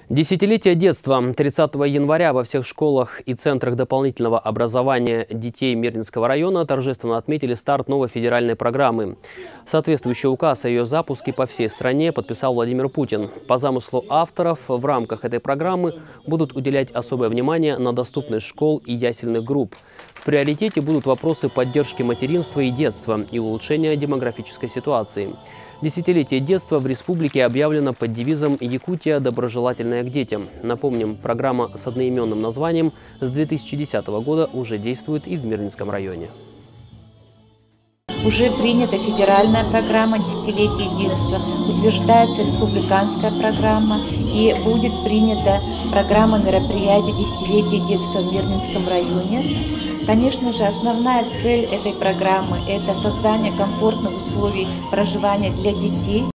Десятилетие детства. 30 января во всех школах и центрах дополнительного образования детей Мирнинского района торжественно отметили старт новой федеральной программы. Соответствующий указ о ее запуске по всей стране подписал Владимир Путин. По замыслу авторов, в рамках этой программы будут уделять особое внимание на доступность школ и ясельных групп. В приоритете будут вопросы поддержки материнства и детства и улучшения демографической ситуации. Десятилетие детства в республике объявлено под девизом «Якутия доброжелательная к детям». Напомним, программа с одноименным названием с 2010 года уже действует и в Мирнинском районе. Уже принята федеральная программа «Десятилетие детства», утверждается республиканская программа и будет принята программа мероприятий «Десятилетие детства» в Мирнинском районе. Конечно же, основная цель этой программы – это создание комфортных условий проживания для детей.